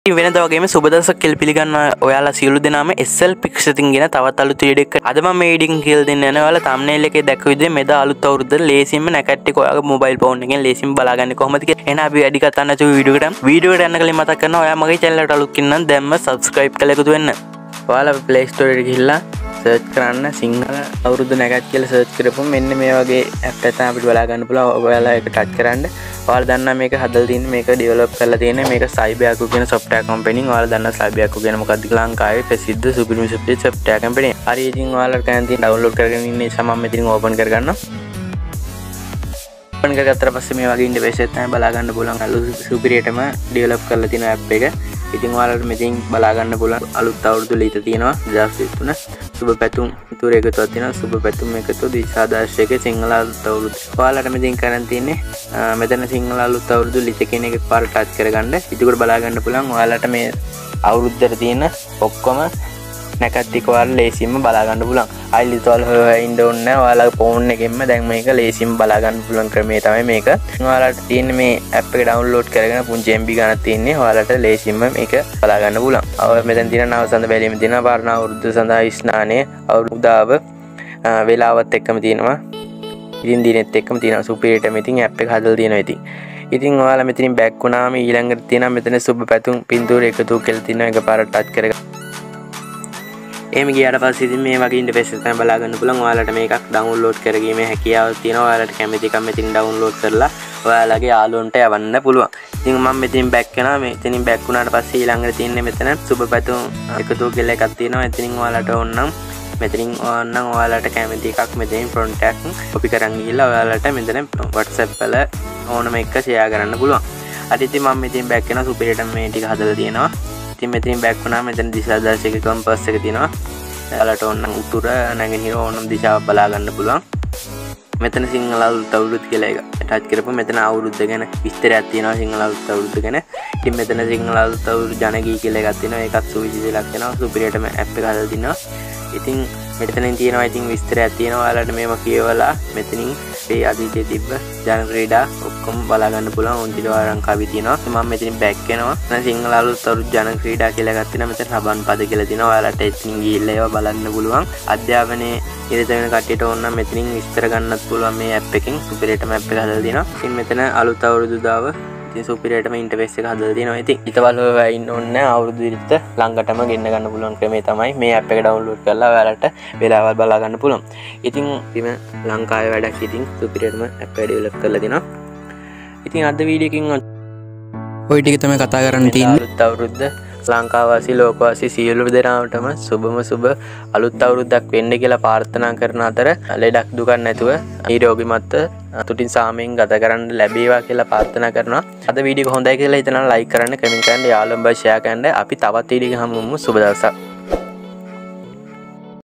වෙනදා වගේම සුබ දවසක් කියලා පිළිගන්න ඔයාලා සියලු දෙනාම SL Pixetin ගෙන තවත් අලුත් වීඩියෝ එකක් අද මම මේ වීඩියෝ එකෙන් කියලා දෙන්න යනවා ඔයාලා thumbnail එකේ දැක්ක විදිහට මෙදා අලුත් අවුරුද්දේ ලේසියෙන්ම නැකට් එක ඔයාගේ mobile phone එකෙන් ලේසියෙන් බලාගන්න කොහොමද කියලා. එහෙනම් අපි වැඩි කතා නැතුව වීඩියෝ එකට යන්න කලින් මතක් කරනවා ඔයා මගේ channel එකට අලුත් කෙනෙක් නම් දැන්ම subscribe කරලා එකතු වෙන්න. ඔයාලා Play Store එකට ගිහිල්ලා search කරන්න සිංහල අවුරුදු නැකත් කියලා search කරපුවම මෙන්න මේ වගේ app එකක් තමයි අපිට බලා ගන්න පුළුවන්. ඔයාලා ඒක touch කරන්න. ඔයාලා දන්නා මේක හදලා තියෙන්නේ මේක develop කරලා තියෙන්නේ මේක Cyberco කියන software company. ඔයාලා දන්නා Cyberco කියන මොකක්ද කියලා ලංකාවේ ප්‍රසිද්ධ සුපිරිම software company. හරි ඉතින් ඔයාලා කැන් තියෙන download කරගෙන ඉන්න නිසා මම මෙතනින් open කරගන්නවා. open කරගත්තට පස්සේ මේ වගේ interface එකක් තමයි බලා ගන්න පුළුවන්. අලුත් සුපිරියටම develop කරලා තියෙන app එක. ඉතින් ඔයාලට මෙතෙන් බලා ගන්න පුළුවන් අලුත් අවුරුදු ලිත තියෙනවා 2023 සුබ පැතුම් තුර එකතුවක් තියෙනවා සුබ පැතුම් එකතු 2016 සිංහල අලුත් අවුරුදු. ඔයාලට මෙතෙන් කරන් තියෙන්නේ මෙතන සිංහල අලුත් අවුරුදු ලිත කියන එක පාර ටච් කරගන්න. ඉතින් බලා ගන්න පුළුවන් ඔයාලට මේ අවුරුද්දට තියෙන ඔක්කොම නැකත් ටික ඔයාලා ලේසියෙන්ම බලා ගන්න පුළුවන්. අයිලිත් වල හොයන්න ඕනේ නැහැ. ඔයාලගේ ෆෝන් එකෙන්ම දැන් මේක ලේසියෙන් බලා ගන්න පුළුවන් ක්‍රමය තමයි මේක. ඔයාලට තියෙන්නේ මේ app එක download කරගෙන පුංචි MB ගණක් තියෙන්නේ. ඔයාලට ලේසියෙන්ම මේක බලා ගන්න පුළුවන්. මෙතන තියෙන නවසඳ බැලීම තියෙනවා. පරණ අවුරුද්ද සඳහා ස්නානය අවුරුද්දාව වේලාවත් එක්කම තියෙනවා. ඉතින් දිනෙත් එක්කම තියෙනවා. සුපිරියටම ඉතින් app එක හදලා තියෙනවා ඉතින්. ඉතින් ඔයාලා මෙතනින් බෑක් වුණාම ඊළඟට තියෙනවා මෙතන සුබ පැතුම් පින්තූර එකතු කියලා තියෙනවා. එකපාරට ටච් කරගන්න. එහෙම ගියාට පස්සේ ඉතින් මේ වගේ ඉන්ටර්ෆේස් එකක් තමයි බලා ගන්න පුළුවන්. ඔයාලට මේකක් ඩවුන්ලෝඩ් කරගීමේ හැකියාවක් තියෙනවා. ඔයාලට කැමති එකක් මෙතනින් ඩවුන්ලෝඩ් කරලා ඔයාලගේ යාළුවන්ට යවන්න පුළුවන්. ඉතින් මම මෙතනින් බෑක් වෙනවා. මෙතනින් බෑක් වුණාට පස්සේ ඊළඟට තියෙන්නේ මෙතන සුබපැතුම් එකතු කියලා එකක් තියෙනවා. එතනින් ඔයාලට ඕනනම් මෙතනින් ඕනනම් ඔයාලට කැමති එකක් මෙතනින් ෆ්‍රොන්ට් එකක් කොපි කරන් ගිහිල්ලා ඔයාලට මෙතන WhatsApp වල ඕනම එක ෂෙයා කරන්න පුළුවන්. අද ඉතින් මම මෙතනින් බෑක් වෙනවා. සුපිරියටම මේ ටික හදලා තියෙනවා. ඉතින් මෙතනින් බෑක් වුණාම මෙතන දිශා දර්ශක කම්පස් එක තියෙනවා. ඔයාලට ඕනනම් උතුර නැගෙනහිර ඕනම දිශාවක් බලා ගන්න පුළුවන්. මෙතන සිංහල අලුත් අවුරුද්ද කියලා එක ටච් කරපුවම මෙතන අවුරුද්ද ගැන විස්තරයක් තියෙනවා සිංහල අලුත් අවුරුද්ද ගැන. ඉතින් මෙතන සිංහල අලුත් අවුරුදු ජනගී කියලා එකක් තියෙනවා. ඒකත් සුවිශේෂ ලක්ෂණ සුපිරියටම app එක හදලා තිනවා. ඉතින් මෙතනින් තියෙනවා ඉතින් විස්තරයක් තියෙනවා. ඔයාලට මේව කියවලා මෙතනින් මේ අතීතයේ තිබ්බ ජන ක්‍රීඩා ඔක්කොම බලා ගන්න පුළුවන්. උන්තිල ලංකාවේ තියෙනවා. මම මෙතනින් බෑක් වෙනවා. දැන් සිංහල අලුත් අවුරුදු ජන ක්‍රීඩා කියලා එකක් තියෙනවා. මෙතන රබන් පද කියලා තියෙනවා. ඔයාලට එතනින් ගිහිල්ලා ඒවා බලන්න පුළුවන්. අධ්‍යාපනයේ ඉරිත වෙන කට්ටියට ඕන නම් මෙතනින් විස්තර ගන්නත් පුළුවන් මේ app එකෙන්. සුපිරියටම app එක හදලා තියෙනවා. ඉතින් මෙතන අලුත් අවුරුදු දාව ඉතින් සුපිරියටම ඉන්ටර්ෆේස් එක හදලා තියෙනවා. ඉතින් ඊටවල ඔය ඉන්න ඕනේ නැහැ. අවුරුදු ඉරිත ළඟටම ගෙන්න ගන්න පුළුවන් ක්‍රමය තමයි මේ app එක download කරලා ඔයාලට වෙලාවල් බලා ගන්න පුළුවන්. ඉතින් ලංකාවේ වැඩක් ඉතින් සුපිරියටම app එක develop කරලා දෙනවා. ඉතින් අද වීඩියෝ එකකින් ওই ටික තමයි කතා කරන්න තියෙන්නේ. අලුත් අවුරුද්ද ලංකාවාසී ලෝකවාසී සියලු දෙනාටම සුබම සුබ අලුත් අවුරුද්දක් වෙන්න කියලා ප්‍රාර්ථනා කරන අතර ලෙඩක් දුකක් නැතුව නිරෝගීමත්ව අතුටින් සාමයෙන් ගත කරන්න ලැබේවා කියලා ප්‍රාර්ථනා කරනවා. අද වීඩියෝ එක හොඳයි කියලා හිතනවා ලයික් කරන්න, කමෙන්ට් කරන්න, යාළුවන්ට ෂෙයා කරන්න. අපි තවත් වීඩියෝ එකක් හමුවෙමු. සුබ දවසක්.